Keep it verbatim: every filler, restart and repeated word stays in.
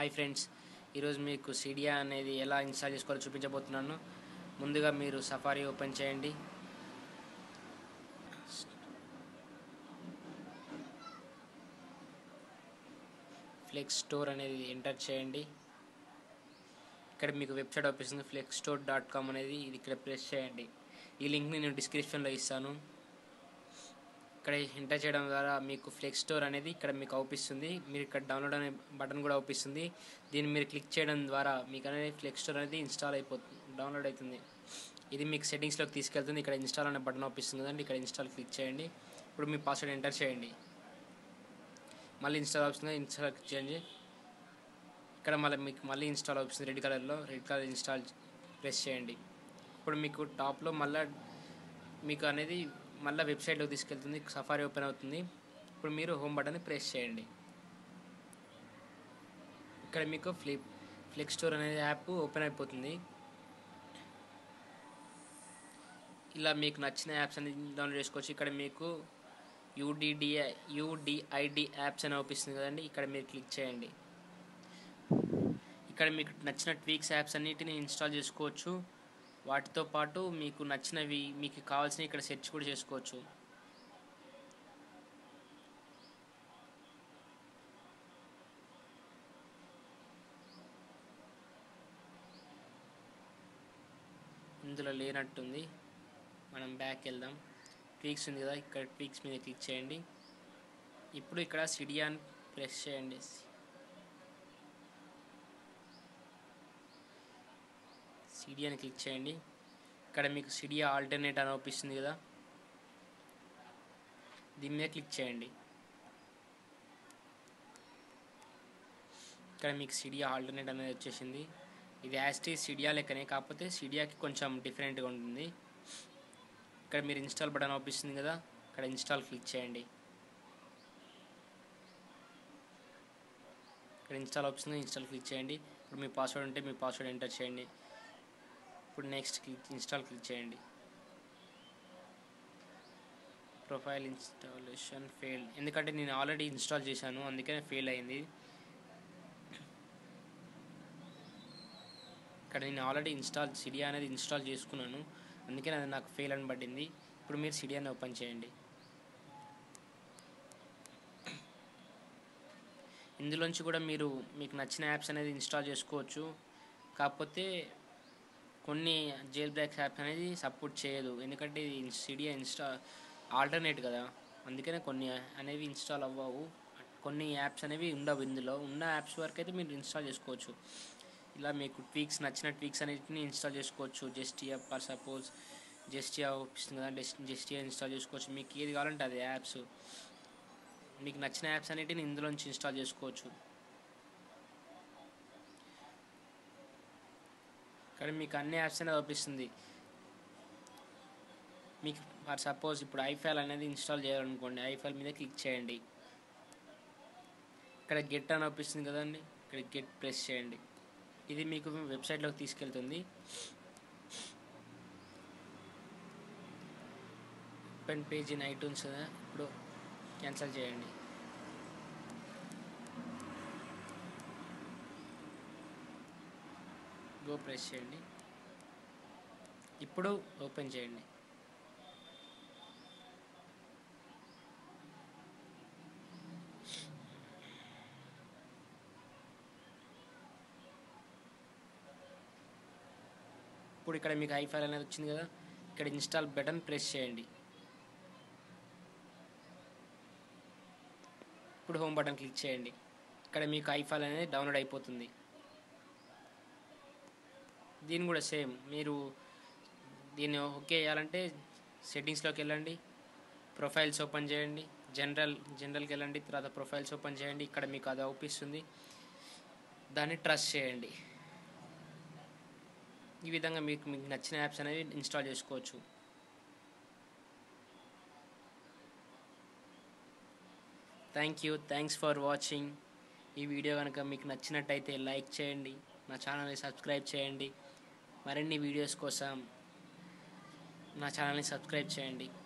Hi friends, ఈరోజు మీకు సిడియా అనేది ఎలా ఇన్స్టాల్ చేసుకోవాలో చూపించబోతున్నాను. ముందుగా మీరు సఫారీ ఓపెన్ చేయండి. ఫ్లెక్స్ స్టోర్ అనేది ఎంటర్ చేయండి. ఇక్కడ మీకు వెబ్సైట్ ఓపిస్తుంది, ఫ్లెక్స్ స్టోర్ డాట్ కామ్ అనేది. ఇది ఇక్కడ ప్రెస్ చేయండి. ఈ లింక్ని నేను డిస్క్రిప్షన్లో ఇస్తాను. ఇక్కడ ఎంటర్ చేయడం ద్వారా మీకు ఫ్లెక్స్ స్టోర్ అనేది ఇక్కడ మీకు అవుపిస్తుంది. మీరు ఇక్కడ డౌన్లోడ్ అనే బటన్ కూడా అవుపిస్తుంది. దీన్ని మీరు క్లిక్ చేయడం ద్వారా మీకు అనేది ఫ్లెక్స్ స్టోర్ అనేది ఇన్స్టాల్ అయిపోతుంది, డౌన్లోడ్ అవుతుంది. ఇది మీకు సెట్టింగ్స్లోకి తీసుకెళ్తుంది. ఇక్కడ ఇన్స్టాల్ అనే బటన్ అవుపిస్తుంది కదండి, ఇక్కడ ఇన్స్టాల్ క్లిక్ చేయండి. ఇప్పుడు మీ పాస్వర్డ్ ఎంటర్ చేయండి. మళ్ళీ ఇన్స్టాల్ అవుతుంది, ఇన్స్టాల్ క్లిక్ చేయండి. ఇక్కడ మళ్ళీ మీకు మళ్ళీ ఇన్స్టాల్ అవుతుంది రెడ్ కలర్లో, రెడ్ కలర్ ఇన్స్టాల్ ప్రెస్ చేయండి. ఇప్పుడు మీకు టాప్లో మళ్ళీ మీకు అనేది మళ్ళీ వెబ్సైట్లోకి తీసుకెళ్తుంది, సఫారీ ఓపెన్ అవుతుంది. ఇప్పుడు మీరు హోమ్ బటన్ని ప్రెస్ చేయండి. ఇక్కడ మీకు ఫ్లిప్ ఫ్లెక్స్ స్టోర్ అనేది యాప్ ఓపెన్ అయిపోతుంది. ఇలా మీకు నచ్చిన యాప్స్ అనేది డౌన్లోడ్ చేసుకోవచ్చు. ఇక్కడ మీకు యూడిడిఐ యూడిఐడి యాప్స్ అని అవుపిస్తుంది కదండి, ఇక్కడ మీరు క్లిక్ చేయండి. ఇక్కడ మీకు నచ్చిన ట్వీక్స్ యాప్స్ అన్నిటిని ఇన్స్టాల్ చేసుకోవచ్చు. వాటితో పాటు మీకు నచ్చినవి మీకు కావాల్సినవి ఇక్కడ సెర్చ్ కూడా చేసుకోవచ్చు. ఇందులో లేనట్టుంది, మనం బ్యాక్ వెళ్దాం. ట్వీక్స్ ఉంది కదా, ఇక్కడ ట్వీక్స్ మీద క్లిక్ చేయండి. ఇప్పుడు ఇక్కడ సిడియా అని ప్రెస్ చేయండి. సిడియా అని క్లిక్ చేయండి. ఇక్కడ మీకు సిడియా ఆల్టర్నేట్ అని అవుపిస్తుంది కదా, దీని మీద క్లిక్ చేయండి. ఇక్కడ మీకు సిడియా ఆల్టర్నేట్ అనేది వచ్చేసింది. ఇది యాస్టీ సిడియా లెక్కనే, కాకపోతే సిడియాకి కొంచెం డిఫరెంట్గా ఉంటుంది. ఇక్కడ మీరు ఇన్స్టాల్ బటన్ అవుపిస్తుంది కదా, ఇక్కడ ఇన్స్టాల్ క్లిక్ చేయండి. ఇక్కడ ఇన్స్టాల్ అవుపిస్తుంది, ఇన్స్టాల్ క్లిక్ చేయండి. ఇప్పుడు మీ పాస్వర్డ్ ఉంటే మీ పాస్వర్డ్ ఎంటర్ చేయండి. ఇప్పుడు నెక్స్ట్ క్లిక్ ఇన్స్టాల్ క్లిక్ చేయండి. ప్రొఫైల్ ఇన్స్టాలేషన్ ఫెయిల్డ్, ఎందుకంటే నేను ఆల్రెడీ ఇన్స్టాల్ చేశాను, అందుకనే ఫెయిల్ అయింది. ఇక్కడ నేను ఆల్రెడీ ఇన్స్టాల్ సిడియా అనేది ఇన్స్టాల్ చేసుకున్నాను, అందుకని అది నాకు ఫెయిల్ అని పడింది. ఇప్పుడు మీరు సిడియాని ఓపెన్ చేయండి. ఇందులోంచి కూడా మీరు మీకు నచ్చిన యాప్స్ అనేది ఇన్స్టాల్ చేసుకోవచ్చు. కాకపోతే కొన్ని జైల్ బ్రేక్ యాప్స్ అనేది సపోర్ట్ చేయదు, ఎందుకంటే ఇది సిడియా ఇన్స్టా ఆల్టర్నేట్ కదా, అందుకనే కొన్ని అనేవి ఇన్స్టాల్ అవ్వవు. కొన్ని యాప్స్ అనేవి ఉండవు. ఇందులో ఉన్న యాప్స్ వరకు అయితే మీరు ఇన్స్టాల్ చేసుకోవచ్చు. ఇలా మీకు ట్వీక్స్ నచ్చిన ట్వీక్స్ అన్నిటిని ఇన్స్టాల్ చేసుకోవచ్చు. జస్టియా ఫర్ సపోజ్ జస్టియా వస్తుంది కదా, జస్టియా ఇన్స్టాల్ చేసుకోవచ్చు. మీకు ఏది కావాలంటే అది యాప్స్, మీకు నచ్చిన యాప్స్ అన్నిటిని ఇందులోంచి ఇన్స్టాల్ చేసుకోవచ్చు. కానీ మీకు అన్ని యాప్స్ అనేది అవుపిస్తుంది. మీకు ఫర్ సపోజ్ ఇప్పుడు ఐఫైల్ అనేది ఇన్స్టాల్ చేయాలనుకోండి, ఐఫైల్ మీద క్లిక్ చేయండి. ఇక్కడ గెట్ అని అవుపిస్తుంది కదండి, ఇక్కడ గెట్ ప్రెస్ చేయండి. ఇది మీకు వెబ్సైట్లోకి తీసుకెళ్తుంది. ఓపెన్ పేజ్ ఇన్ ఐట్యూన్స్ కదా, ఇప్పుడు క్యాన్సిల్ చేయండి. గో ప్రెస్ చేయండి. ఇప్పుడు ఓపెన్ చేయండి. ఇప్పుడు ఇక్కడ మీకు ఐఫైల్ అనేది వచ్చింది కదా, ఇక్కడ ఇన్స్టాల్ బటన్ ప్రెస్ చేయండి. ఇప్పుడు హోమ్ బటన్ క్లిక్ చేయండి. ఇక్కడ మీకు ఐఫైల్ అనేది డౌన్లోడ్ అయిపోతుంది. దీన్ని కూడా సేమ్, మీరు దీన్ని ఓకే చేయాలంటే సెట్టింగ్స్లోకి వెళ్ళండి, ప్రొఫైల్స్ ఓపెన్ చేయండి, జనరల్ జనరల్కి వెళ్ళండి, తర్వాత ప్రొఫైల్స్ ఓపెన్ చేయండి. ఇక్కడ మీకు అది అవుపిస్తుంది, దాన్ని ట్రస్ట్ చేయండి. ఈ విధంగా మీకు మీకు నచ్చిన యాప్స్ అనేవి ఇన్స్టాల్ చేసుకోవచ్చు. Thank you thanks for watching. ఈ వీడియో కనుక మీకు నచ్చినట్టయితే లైక్ చేయండి, నా ఛానల్ని సబ్స్క్రైబ్ చేయండి. మరిన్ని వీడియోస్ కోసం నా ఛానల్ని సబ్స్క్రైబ్ చేయండి.